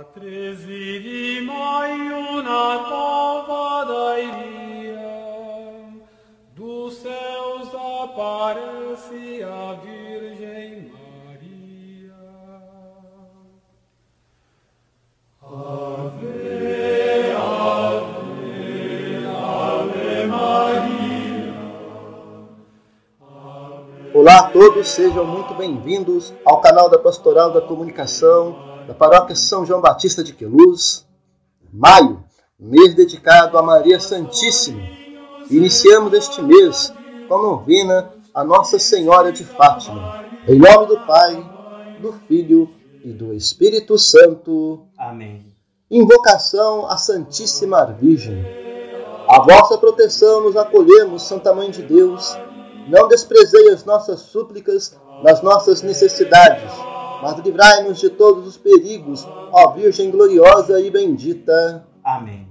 treziri mai una tova dairia, dos céus aparece a Virgem Maria. Ave, ave, ave Maria. Olá a todos, sejam muito bem-vindos ao canal da Pastoral da Comunicação da Paróquia São João Batista de Queluz. Maio, mês dedicado a Maria Santíssima. Iniciamos este mês com a novena a Nossa Senhora de Fátima. Em nome do Pai, do Filho e do Espírito Santo. Amém. Invocação à Santíssima Virgem. A vossa proteção nos acolhemos, Santa Mãe de Deus. Não desprezei as nossas súplicas nas nossas necessidades, mas livrai-nos de todos os perigos, ó Virgem gloriosa e bendita. Amém.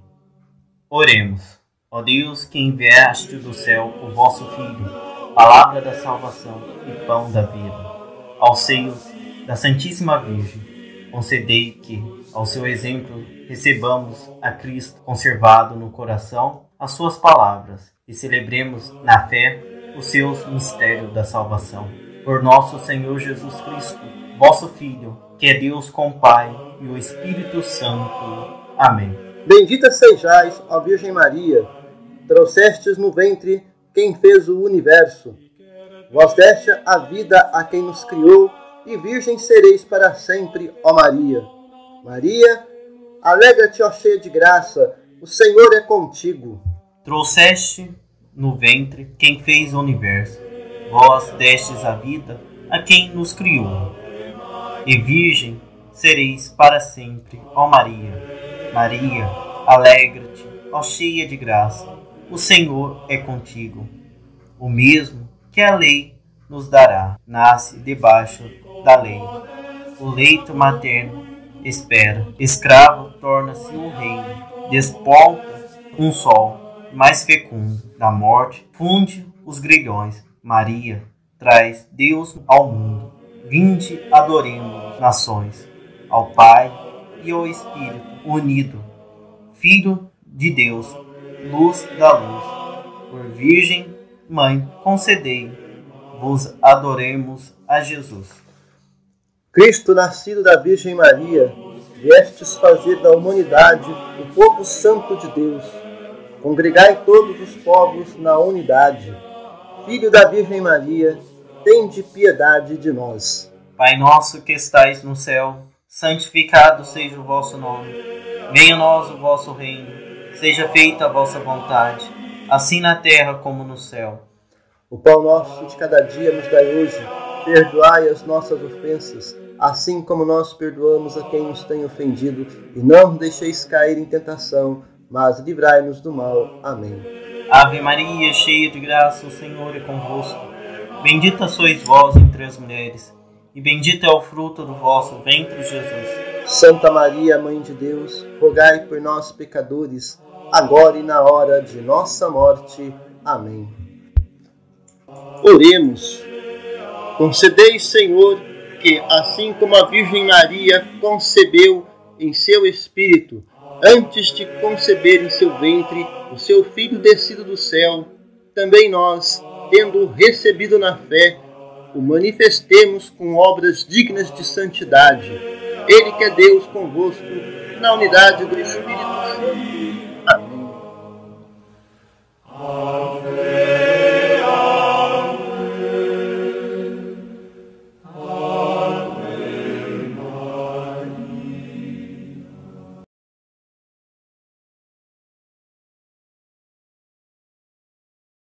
Oremos. Ó Deus, que enviaste do céu o vosso Filho, palavra da salvação e pão da vida, ao seio da Santíssima Virgem, concedei que, ao seu exemplo, recebamos a Cristo conservado no coração as suas palavras e celebremos na fé os seus mistérios da salvação. Por nosso Senhor Jesus Cristo, vosso Filho, que é Deus com o Pai e o Espírito Santo. Amém. Bendita sejais, ó Virgem Maria, trouxestes no ventre quem fez o universo. Vós deste a vida a quem nos criou, e virgem sereis para sempre, ó Maria. Maria, alegra-te, ó cheia de graça, o Senhor é contigo. Trouxeste no ventre quem fez o universo. Vós destes a vida a quem nos criou. E virgem sereis para sempre, ó Maria. Maria, alegra-te, ó cheia de graça, o Senhor é contigo. O mesmo que a lei nos dará, nasce debaixo da lei. O leito materno espera, escravo torna-se um reino, desponta um sol mais fecundo da morte, funde os grilhões. Maria traz Deus ao mundo. Vinde, adoremos nações, ao Pai e ao Espírito unido, Filho de Deus, luz da luz. Por Virgem Mãe, concedei, vos adoremos a Jesus. Cristo, nascido da Virgem Maria, viestes fazer da humanidade o povo santo de Deus. Congregai todos os povos na unidade. Filho da Virgem Maria, tende piedade de nós. Pai nosso que estais no céu, santificado seja o vosso nome. Venha a nós o vosso reino. Seja feita a vossa vontade, assim na terra como no céu. O pão nosso de cada dia nos dai hoje. Perdoai as nossas ofensas, assim como nós perdoamos a quem nos tem ofendido. E não nos deixeis cair em tentação, mas livrai-nos do mal. Amém. Ave Maria, cheia de graça, o Senhor é convosco. Bendita sois vós entre as mulheres, e bendito é o fruto do vosso ventre, Jesus. Santa Maria, Mãe de Deus, rogai por nós, pecadores, agora e na hora de nossa morte. Amém. Oremos. Concedei, Senhor, que, assim como a Virgem Maria concebeu em seu espírito, antes de conceber em seu ventre o seu Filho descido do céu, também nós, tendo recebido na fé, o manifestemos com obras dignas de santidade. Ele que é Deus convosco, na unidade do Espírito Santo.